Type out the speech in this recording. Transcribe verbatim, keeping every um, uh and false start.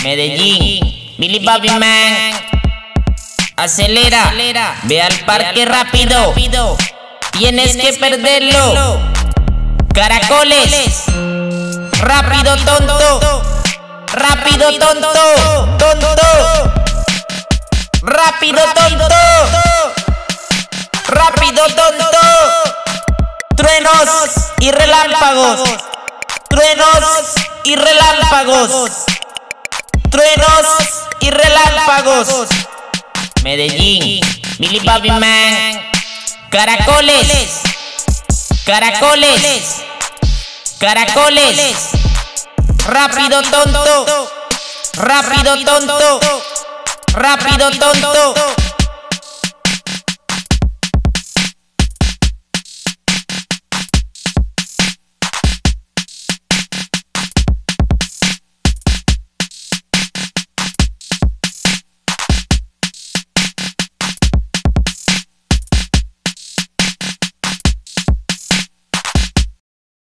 Medellín, Billy Bobby Man. Acelera, ve al parque rápido, tienes que perderlo. Caracoles, rápido tonto, rápido tonto, tonto, rápido tonto, rápido tonto. Truenos y relámpagos, truenos y relámpagos, truenos y relámpagos. Medellín, Billy Bobby Man. Caracoles, caracoles, caracoles. Rápido tonto, rápido tonto, rápido tonto.